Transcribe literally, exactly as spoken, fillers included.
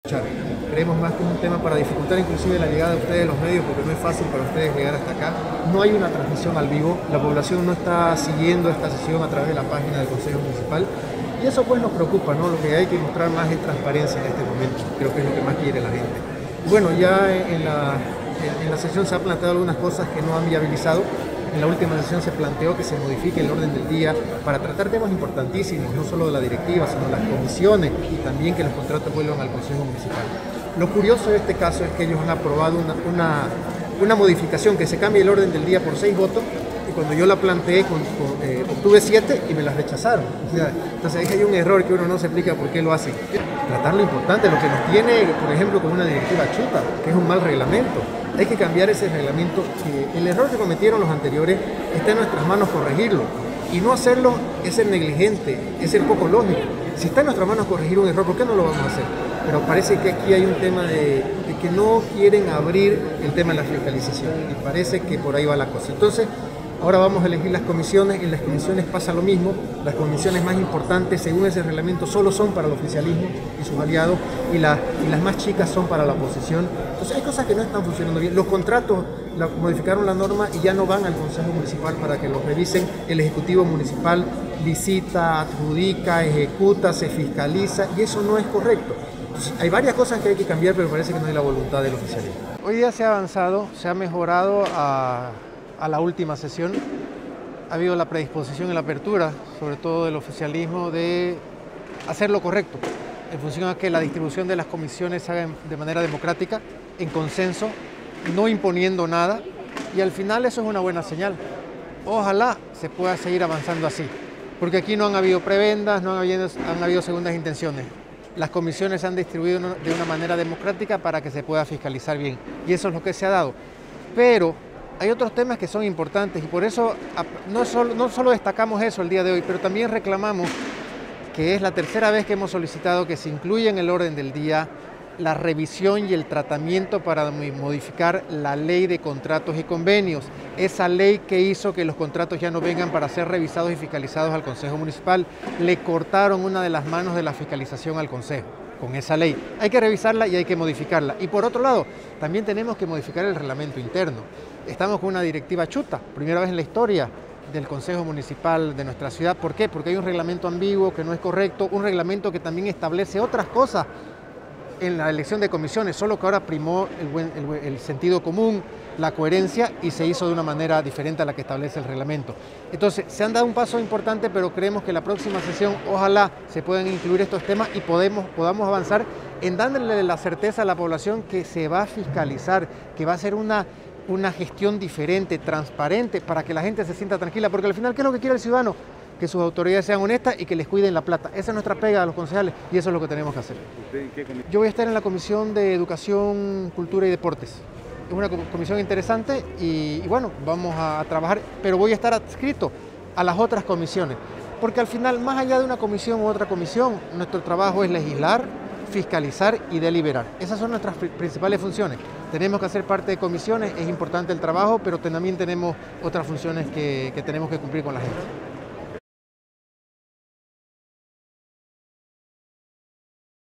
Creemos más que es un tema para dificultar inclusive la llegada de ustedes los medios, porque no es fácil para ustedes llegar hasta acá. No hay una transmisión al vivo, la población no está siguiendo esta sesión a través de la página del Consejo Municipal y eso pues nos preocupa, ¿no? Lo que hay que mostrar más es transparencia en este momento, creo que es lo que más quiere la gente. Bueno, ya en la, en la sesión se han planteado algunas cosas que no han viabilizado. En la última sesión se planteó que se modifique el orden del día para tratar temas importantísimos, no solo de la directiva, sino las comisiones y también que los contratos vuelvan al Consejo Municipal. Lo curioso de este caso es que ellos han aprobado una, una, una modificación que se cambie el orden del día por seis votos y cuando yo la planteé con, con, eh, obtuve siete y me las rechazaron. O sea, entonces ahí hay un error que uno no se explica por qué lo hace. Tratar lo importante, lo que nos tiene, por ejemplo, con una directiva chuta, que es un mal reglamento. Hay que cambiar ese reglamento. Que el error que cometieron los anteriores está en nuestras manos corregirlo. Y no hacerlo es ser negligente, es ser poco lógico. Si está en nuestras manos corregir un error, ¿por qué no lo vamos a hacer? Pero parece que aquí hay un tema de, de que no quieren abrir el tema de la fiscalización. Y parece que por ahí va la cosa. Entonces, ahora vamos a elegir las comisiones. En las comisiones pasa lo mismo. Las comisiones más importantes, según ese reglamento, solo son para el oficialismo y sus aliados, y, la, y las más chicas son para la oposición. Entonces hay cosas que no están funcionando bien. Los contratos la, modificaron la norma y ya no van al Consejo Municipal para que los revisen. El Ejecutivo Municipal licita, adjudica, ejecuta, se fiscaliza, y eso no es correcto. Entonces, hay varias cosas que hay que cambiar, pero parece que no hay la voluntad del oficialismo. Hoy día se ha avanzado, se ha mejorado a... a la última sesión. Ha habido la predisposición y la apertura, sobre todo del oficialismo, de hacer lo correcto, en función a que la distribución de las comisiones se haga de manera democrática, en consenso, no imponiendo nada, y al final eso es una buena señal. Ojalá se pueda seguir avanzando así, porque aquí no han habido prebendas, no han habido, han habido segundas intenciones. Las comisiones se han distribuido de una manera democrática para que se pueda fiscalizar bien, y eso es lo que se ha dado. Pero hay otros temas que son importantes y por eso no solo, no solo destacamos eso el día de hoy, pero también reclamamos, que es la tercera vez que hemos solicitado que se incluya en el orden del día la revisión y el tratamiento para modificar la ley de contratos y convenios. Esa ley que hizo que los contratos ya no vengan para ser revisados y fiscalizados al Consejo Municipal. Le cortaron una de las manos de la fiscalización al Consejo con esa ley. Hay que revisarla y hay que modificarla. Y por otro lado, también tenemos que modificar el reglamento interno. Estamos con una directiva chuta, primera vez en la historia del Consejo Municipal de nuestra ciudad. ¿Por qué? Porque hay un reglamento ambiguo que no es correcto, un reglamento que también establece otras cosas en la elección de comisiones, solo que ahora primó el, buen, el, el sentido común, la coherencia, y se hizo de una manera diferente a la que establece el reglamento. Entonces, se han dado un paso importante, pero creemos que la próxima sesión, ojalá se puedan incluir estos temas y podemos, podamos avanzar en dándole la certeza a la población que se va a fiscalizar, que va a ser una, una gestión diferente, transparente, para que la gente se sienta tranquila, porque al final, ¿qué es lo que quiere el ciudadano? Que sus autoridades sean honestas y que les cuiden la plata. Esa es nuestra pega a los concejales y eso es lo que tenemos que hacer. Yo voy a estar en la Comisión de Educación, Cultura y Deportes. Es una comisión interesante y, y bueno, vamos a trabajar, pero voy a estar adscrito a las otras comisiones, porque al final, más allá de una comisión u otra comisión, nuestro trabajo es legislar, fiscalizar y deliberar. Esas son nuestras principales funciones. Tenemos que hacer parte de comisiones, es importante el trabajo, pero también tenemos otras funciones que, que tenemos que cumplir con la gente.